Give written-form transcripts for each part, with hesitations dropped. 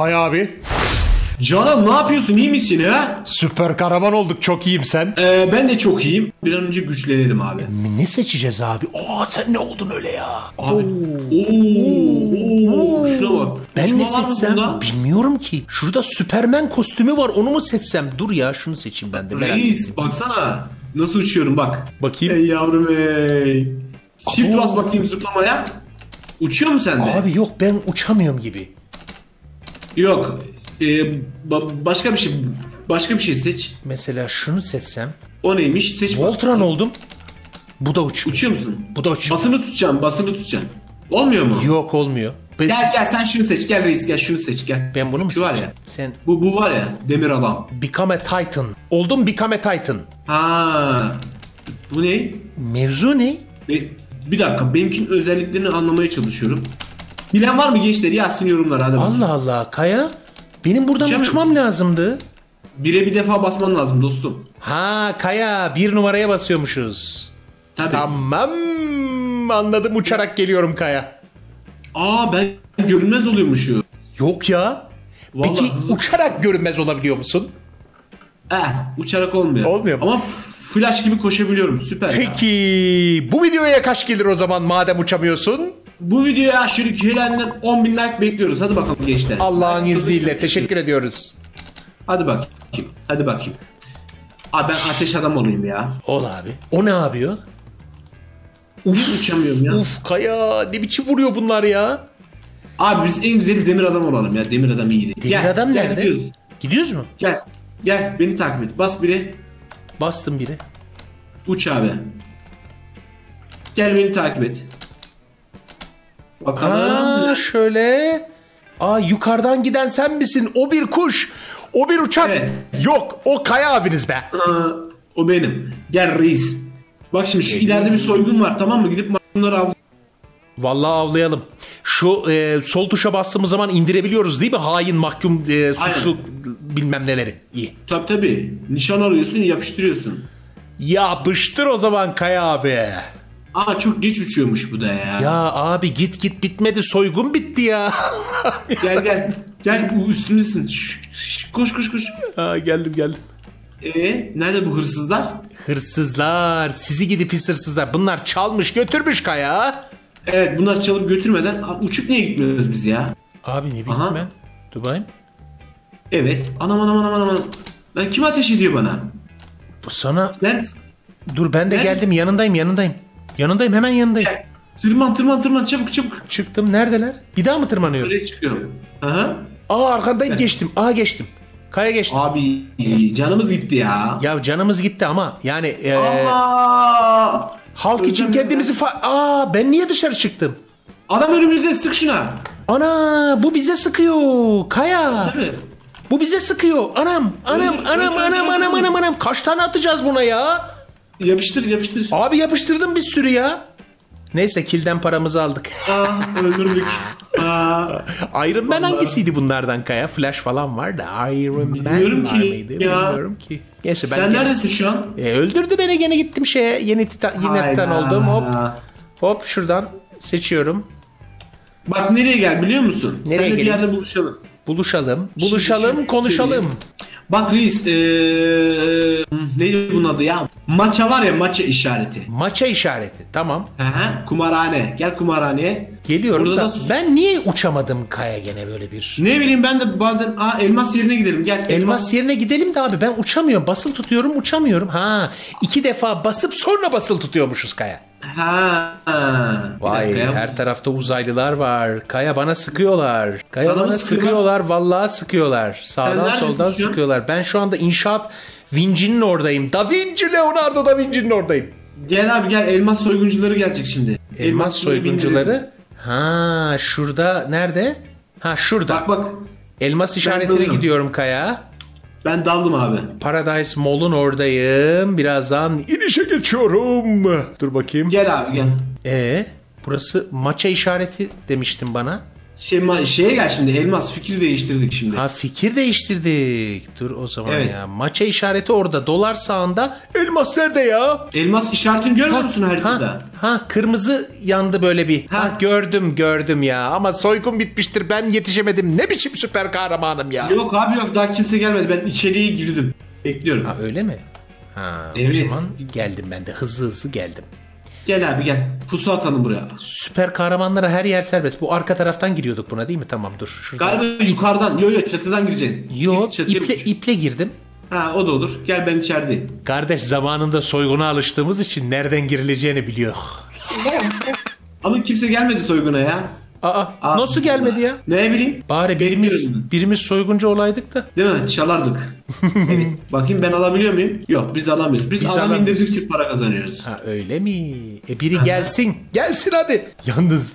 Kaya abi. Canım ne yapıyorsun, iyi misin ha? Süper kahraman olduk, çok iyiyim, sen? Ben de çok iyiyim. Bir an önce güçlenelim abi. Ne seçeceğiz abi? Sen ne oldun öyle ya? Abi. Şuna bak. Ben ne Uçma var mı seçsem bunda? bilmiyorum ki. Şurada Süpermen kostümü var, onu mu seçsem? Dur ya, şunu seçeyim ben de. merak Reis ettim. baksana. Nasıl uçuyorum bak. Bakayım. Ey yavrum ey. Shift bas bakayım zıplamaya. Uçuyor mu sende? Abi yok, ben uçamıyorum gibi. Yok. Başka bir şey seç. Mesela şunu seçsem. O neymiş? Seç bak. Voltron oldum. Bu da uçuyor. Uçuyor musun? Bu da uçuyor. Basını tutacağım. Olmuyor mu? Yok, olmuyor. Gel sen şunu seç. Gel reis gel şunu seç gel. Ben bunu mu Şu var seçeceğim? ya. Sen Bu var ya demir adam. Become a Titan. Oldum Become a Titan. Ha. Bu ne? Mevzu ne? Bir dakika benimkinin özelliklerini anlamaya çalışıyorum. Bilen var mı gençler? Yazsın yorumlara hadi. Allah Allah Kaya. Benim buradan Canım. uçmam lazımdı. Bire bir defa basman lazım dostum. Ha Kaya, 1 numaraya basıyormuşuz. Tabii. Tamam, anladım, uçarak geliyorum Kaya. Ben görünmez oluyormuşum. Yok ya. Vallahi Peki hızlı- uçarak görünmez olabiliyor musun? Uçarak olmuyor. Olmuyor mu? Ama flash gibi koşabiliyorum. Süper ya. Peki bu videoya kaç gelir o zaman madem uçamıyorsun? Bu videoya aşırı helalinden 10.000 like bekliyoruz. Hadi bakalım gençler. Allah'ın izniyle teşekkür ediyoruz. Hadi bakayım. Hadi bakayım. Ben ateş adam olayım ya. Ol abi. O ne yapıyor? Hiç uçamıyorum ya. Uf Kaya, ne biçim vuruyor bunlar ya? Abi biz en güzeli demir adam olalım ya. Demir adam iyiydi. Demir adam gel, nerede? Gidiyoruz. Gidiyoruz mu? Gel beni takip et. Bas biri. Bastım biri. Uç abi. Gel beni takip et. Bakalım. Şöyle. Yukarıdan giden sen misin? O bir kuş. O bir uçak. Evet. Yok, o Kaya abiniz be. O benim. Gel reis. Bak şimdi şu ileride bir soygun var, tamam mı? Gidip maymunları al. Vallahi avlayalım. Şu sol tuşa bastığımız zaman indirebiliyoruz değil mi? Hain, mahkum, suçlu bilmem neleri. İyi. Tabii. Nişan alıyorsun, yapıştırıyorsun. Yapıştır o zaman Kaya abi. Çok geç uçuyormuş bu da ya. Ya abi git bitmedi, soygun bitti ya. Gel. Gel bu üstündesin. Koş. Geldim. Nerede bu hırsızlar? Hırsızlar, sizi gidi pis hırsızlar. Bunlar çalmış götürmüş Kaya. Evet, bunlar çalıp götürmeden uçup niye gitmiyoruz biz ya? Abi ne bileyim Aha. ben. Dur bakayım. Evet. Anam. Lan kim ateş ediyor bana? Bu sana... Nerede? Dur ben de Nerede? geldim, yanındayım. Yanındayım, hemen yanındayım. Gel. Tırman çabuk. Çıktım, neredeler? Bir daha mı tırmanıyorum? Buraya çıkıyorum. Aha. Arkandayım, geçtim. Geçtim. Kaya geçtim. Abi canımız gitti ya. Ya canımız gitti ama yani Allah! halk için Öleceğim kendimizi ben niye dışarı çıktım? Adam önümüzde, sık şuna. Ana, bu bize sıkıyor Kaya. Tabii. Bu bize sıkıyor. Anam. Kaç tane atacağız buna ya? Yapıştır. Abi yapıştırdım bir sürü ya. Neyse, kilden paramızı aldık. Öldürdük. Iron Man hangisiydi bunlardan Kaya? Flash falan var da Iron Man Bilmiyorum var ki mıydı? ya. Bilmiyorum ki. Neyse, Sen neredesin şu an? Öldürdü beni, gene gittim yeni titan oldum. Hop şuradan seçiyorum. Bak nereye gel biliyor musun? Nereye Seninle bir geleyim? yerde buluşalım. Buluşalım, konuşalım. Bak reis, neydi bunun adı ya? Maça var ya, maça işareti. Maça işareti, tamam. Kumarhane. Gel kumarhaneye. Geliyorum Burada da ben niye uçamadım Kaya gene böyle bir? Ne bileyim ben de bazen elmas yerine gidelim. Gel. Elmas yerine gidelim de abi, ben uçamıyorum. Basılı tutuyorum, uçamıyorum. 2 defa basıp sonra basılı tutuyormuşuz Kaya. Vay, her tarafta uzaylılar var. Kaya bana sıkıyorlar. Kaya Sana bana mı sıkıyorlar? sıkıyorlar. Vallahi sıkıyorlar. Sağdan neredesin soldan şu an? sıkıyorlar. Ben şu anda inşaat vincinin oradayım. Leonardo da Vinci'nin oradayım. Gel abi gel, elmas soyguncuları gelecek şimdi. Elmas soyguncuları. Şurada nerede? Şurada. Bak. Elmas işaretine daldım. gidiyorum Kaya. Ben daldım abi. Paradise Mall'un oradayım. Birazdan inişe geçiyorum. Dur bakayım. Gel abi gel. Burası maça işareti demiştin bana. Şeye gel şimdi, Elmas, fikir değiştirdik şimdi. Ha, fikir değiştirdik. Dur o zaman Evet. ya. Maça işareti orada. Dolar sağında. Elmas nerede ya? Elmas işaretini görmüyor musun haritada? Kırmızı yandı böyle bir. Ha. Gördüm ya. Ama soygun bitmiştir. Ben yetişemedim. Ne biçim süper kahramanım ya. Yok abi yok, daha kimse gelmedi. Ben içeriye girdim. Bekliyorum. Ha, öyle mi? Ha, Evet. O zaman geldim ben de. Hızlı geldim. Gel abi gel. Pusu atalım buraya. Süper kahramanlara her yer serbest. Bu arka taraftan giriyorduk buna değil mi? Tamam dur. Şuradan. Galiba yukarıdan. Yo çatıdan gireceksin. Yok, Çatıya iple girdim. Ha, o da olur. Gel, ben içerideyim. Kardeş, zamanında soyguna alıştığımız için nereden girileceğini biliyor. Ama kimse gelmedi soyguna ya. Aa, nasıl gelmedi ya? Ne bileyim. Bari birimiz soyguncu olaydık da. Değil mi? Çalardık. Evet. Bakayım, ben alabiliyor muyum? Yok, biz alamıyoruz. Biz adam alamıyoruz. indirdikçe para kazanıyoruz. Ha, öyle mi? Biri gelsin. Gelsin hadi. Yalnız.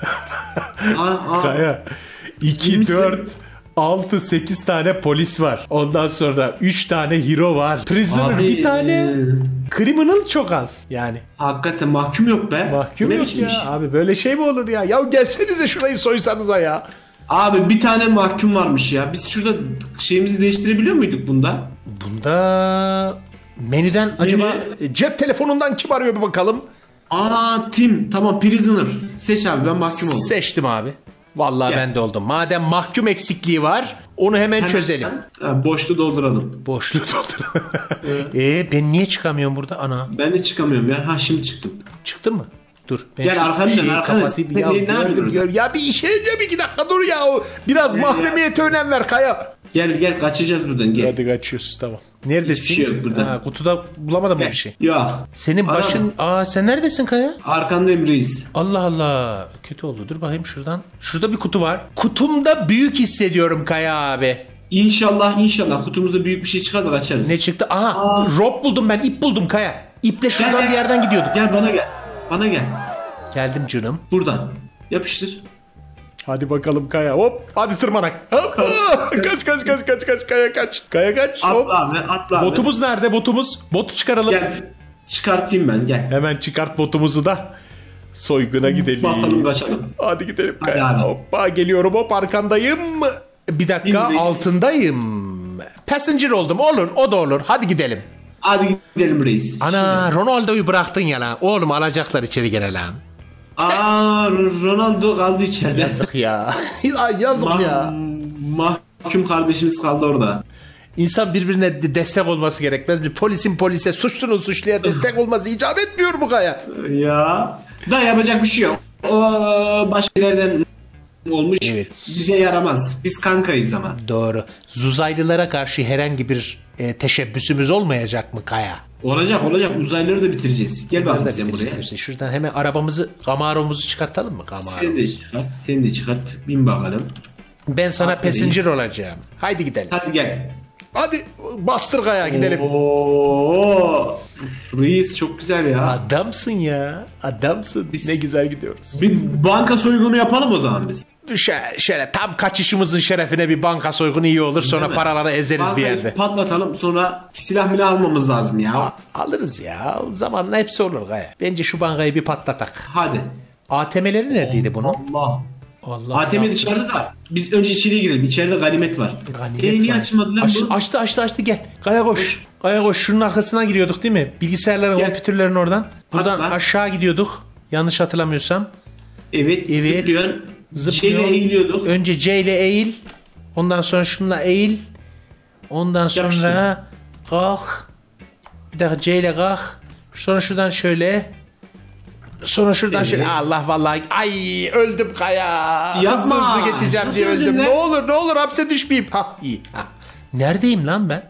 Kaya. 2, 4, 6, 8 tane polis var. Ondan sonra 3 tane hero var. Prisoner Abi, bir tane. Criminal çok az. Yani. Hakikaten mahkum yok be. Mahkum Ne yok biçim ya. iş? Abi böyle şey mi olur ya? Ya gelsenize şurayı soysanıza ya. Abi bir tane mahkum varmış ya. Biz şurada şeyimizi değiştirebiliyor muyduk bunda? Bunda menüden acaba cep telefonundan kim arıyor bir bakalım. Tim. Tamam, prisoner. Seç abi, ben mahkum oldum. Seçtim abi. Vallahi Gel. ben de oldum. Madem mahkum eksikliği var, onu hemen çözelim. Boşluğu dolduralım. Boşluğu dolduralım. Ben niye çıkamıyorum burada ana? Ben de çıkamıyorum ya. Ha, şimdi çıktım. Çıktın mı? Dur. Ben Gel, şu arkamdan, şeyi arkamdan. kapatayım. Ne Ya, yapıyorsun? ya bir işe yarayacağım, 2 dakika dur ya. Biraz mahremiyete önem ver Kaya. Gel kaçacağız buradan, gel. Hadi kaçıyoruz, tamam. Neredesin? Hiçbir şey yok burada. Ha, kutuda bulamadım Gel. bir şey. Yok. Senin Arama. başın... Sen neredesin Kaya? Arkandayım reis. Allah Allah. Kötü oldu. Dur bakayım şuradan. Şurada bir kutu var. Kutumda büyük hissediyorum Kaya abi. İnşallah kutumuzda büyük bir şey çıkar da kaçarız. Ne çıktı? Aha, rope buldum ben. İp buldum Kaya. İple şuradan bir yerden gidiyorduk. Gel bana gel. Bana gel. Geldim canım. Buradan. Yapıştır. Hadi bakalım Kaya. Hop. Hadi tırmanak. Hop. Kaç Kaya kaç. Kaya kaç. Hop. Atla abi, atla abi. Botumuz nerede botumuz? Botu çıkaralım. Gel. Çıkartayım ben, gel. Hemen çıkart botumuzu da. Soyguna gidelim. Basalım kaçalım. Hadi gidelim Hadi Kaya. abi. Hoppa geliyorum, hop arkandayım. Bir dakika, İndeyiz. altındayım. Passenger oldum. Olur, o da olur. Hadi gidelim. Hadi gidelim reis. Ana, Ronaldo'yu bıraktın ya lan. Oğlum alacaklar içeri gene lan. Ronaldo kaldı içeride. Yazık ya. Ay, yazık ya. Mahkum kardeşimiz kaldı orada. İnsan birbirine destek olması gerekmez mi? Polisin polise, suçlunun suçluya destek olması icap etmiyor mu Kaya? Ya. Da yapacak bir şey yok. O başka yerlerden olmuş. Evet. Bize yaramaz. Biz kankayız ama. Doğru. Uzaylılara karşı herhangi bir teşebbüsümüz olmayacak mı Kaya? Olacak. Uzaylıları da bitireceğiz. Gel bakalım sen buraya. Bitireceğiz. Şuradan hemen arabamızı, Camaro'muzu çıkartalım mı? Sen de çıkart. Bin bakalım. Ben sana Hadi passenger olacağım. Haydi gidelim. Hadi gel. Hadi bastır Kaya, gidelim. Oo. Reis çok güzel ya. Adamsın ya. Adamsın. Ne güzel gidiyoruz. Bir banka soygunu yapalım o zaman biz. Şöyle tam kaçışımızın şerefine bir banka soygunu iyi olur. Sonra Değil mi? paraları ezeriz bir Bankayı yerde. patlatalım, sonra silah bile almamız lazım ya. Alırız ya. Zamanla hepsi olur Kaya. Bence şu bankayı bir patlatak. Hadi. ATM'leri neredeydi bunun? Allah. ATM dışarıda da. Biz önce içeriye girelim. İçeride ganimet var. Niye var. açmadı lan bu? Açtı gel. Kaya koş. Kaya koş. Şunun arkasından giriyorduk değil mi? Bilgisayarların, Gel. kompütürlerin oradan. Buradan Atla. aşağı gidiyorduk. Yanlış hatırlamıyorsam. Evet. Zıplıyorsun. Zıplıyor. Şeyle eğiliyorduk. Önce C ile eğil. Ondan sonra şununla eğil. Ondan sonra kalk. Bir dakika C ile kalk. Sonra şuradan şöyle. Sonra şuradan Evet. şöyle. Allah vallahi. Ay öldüm Kaya. Yapma. Hızlı geçeceğim Nasıl diye öldün öldüm. lan? Ne olur hapse düşmeyeyim. Ha iyi. Ha. Neredeyim lan ben?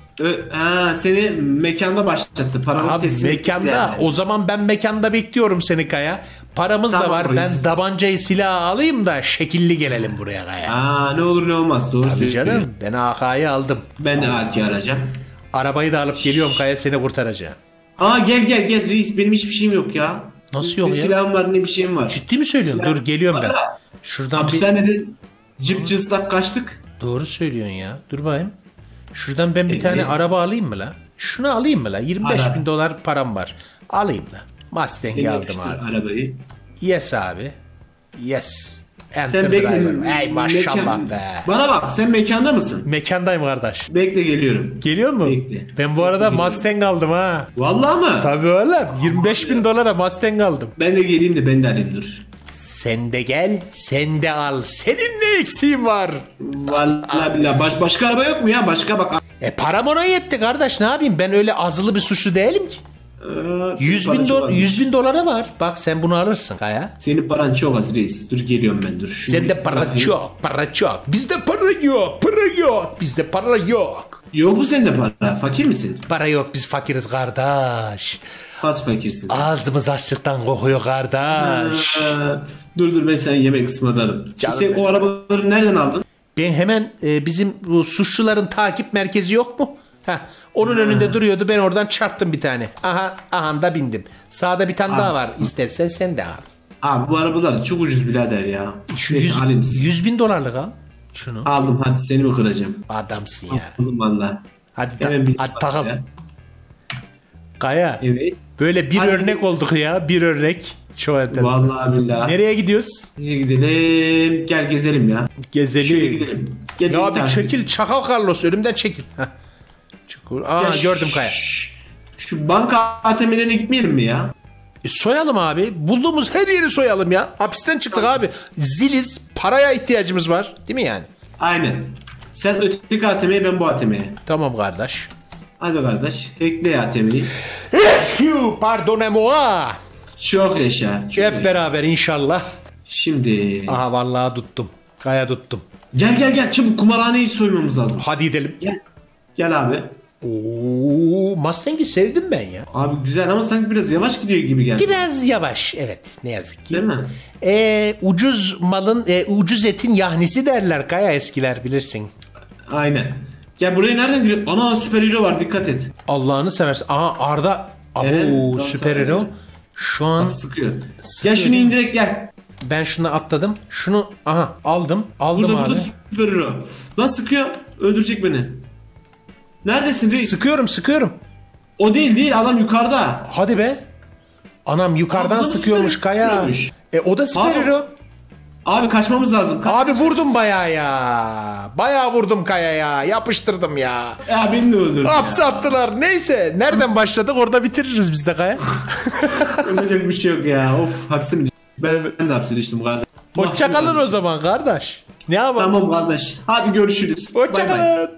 Seni mekanda başlattı. Paralık Abi teslim mekanda. yani. O zaman ben mekanda bekliyorum seni Kaya. Paramız da Tamam, var. reis. Ben tabancayı, silahı alayım da şekilli gelelim buraya Kaya. Ne olur ne olmaz. Doğru Tabii söylüyorsun. canım. Ben AK'yı aldım. Ben de AK arayacağım. Arabayı da alıp geliyorum Kaya, seni kurtaracağım. Gel reis, benim hiçbir şeyim yok ya. Nasıl yok ne ya? silahım var ne bir şeyim var. Ciddi mi söylüyorsun? Silah- Dur geliyorum ben. Valla. Şuradan Hapishanede cıp cıslak kaçtık. Doğru söylüyorsun ya. Dur bakayım. Şuradan ben bir Evet. tane araba alayım mı la? Şunu alayım mı la? 25 Ara. bin dolar param var. Alayım la. Mustang'i aldım Yapıştır abi. arabayı. Yes abi. Yes. Enter driver. Ey maşallah be. Bana bak, sen mekanda mısın? Mekandayım kardeş. Bekle, geliyorum. Geliyor mu? Bekle. Ben bu arada Mustang aldım ha. Vallahi mı? Tabii oğlum. 25.000 dolara Mustang aldım. Ben de geleyim de ben de alayım, dur. Sen de gel, sen de al. Senin ne eksiğin var? Vallahi billahi. Başka araba yok mu ya? Başka bak. Param ona yetti kardeş, ne yapayım? Ben öyle azılı bir suçlu değilim ki. 100 bin dolara var. Bak sen bunu alırsın Kaya. Senin paran çok az reis. Dur geliyorum ben, dur. Sende para çok, para çok. Bizde para yok, para yok. Bizde para yok. Yok mu sende para? Fakir misin? Para yok, biz fakiriz kardeş. Fas fakirsin sen. Ağzımız açlıktan kokuyor kardeş. Dur ben sana yemek ısmarlarım. Canım Sen o arabaları nereden aldın? Ben hemen bizim bu suçluların takip merkezi yok mu? Onun önünde duruyordu, ben oradan çarptım bir tane. Aha da bindim. Sağda bir tane daha var. İstersen sen de al. Abi bu arabalar çok ucuz birader ya. Şu Neyse, alayım. 100 bin dolarlık al. Şunu. Aldım, hadi seni mi kıracağım? Adamsın ya. Aldım valla. Hadi Hemen bir takıl. Ya. Kaya. Evet. Böyle bir Hadi örnek olduk ya. Bir örnek. Çok enteresan. Vallahi billahi. Nereye gidiyoruz? Nereye gidelim? Gel gezelim ya. Şöyle Gezelim. gidelim. Gel, Ya bir abi tane. çekil. Çakal Carlos önümden çekil. Ya Gördüm Kaya. Şu banka ATM'lerine gitmeyelim mi ya? Soyalım abi. Bulduğumuz her yeri soyalım ya. Hapisten çıktık abi. Ziliz. Paraya ihtiyacımız var. Değil mi yani? Aynen. Sen öteki ATM'ye, ben bu ATM'ye. Tamam kardeş. Hadi kardeş. Ekle ATM'yi. Pardonnez-moi. Çok yaşa. Çok Hep yaşa. beraber inşallah. Şimdi. Aha vallahi tuttum. Kaya tuttum. Gel çabuk, kumarhaneyi soymamız lazım. Hadi gidelim. Gel abi. Oo, Mustang'i sevdim ben ya. Abi güzel ama sanki biraz yavaş gidiyor gibi geldi. Biraz yavaş. Evet, ne yazık ki. Değil mi? Ucuz malın, ucuz etin yahnisi derler Kaya, eskiler bilirsin. Aynen. Gel buraya, nereden giriyor? Ana, süper hero var, dikkat et. Allah'ını seversen. Aha Arda. Eren, Abo, süper hero. Şu an Bak sıkıyor. Sıkıyor Gel şunu değil mi? indirek gel. ben şunu atladım. Şunu aldım. Aldım Burada abi. süper hero. Lan sıkıyor. Öldürecek beni. Neredesin reis? Sıkıyorum. O değil, adam yukarıda. Hadi be. Anam yukarıdan Abi, bu da sıkıyormuş süper Kaya. heroymuş. O da süper Abi, hero. Abi kaçmamız lazım. Abi vurdum bayağı ya. Bayağı vurdum Kaya ya. Yapıştırdım ya. Ya beni de öldürdü Hapse ya. attılar. Neyse. Nereden başladık orada bitiririz biz de Kaya. Yapacak bir şey yok ya. Of, hapse mi düştüm? Ben de hapse düştüm kardeş. Hoşçakalın o zaman kardeş. Ne yapalım? Tamam kardeş. Hadi görüşürüz. Bay bay. Hoşçakalın.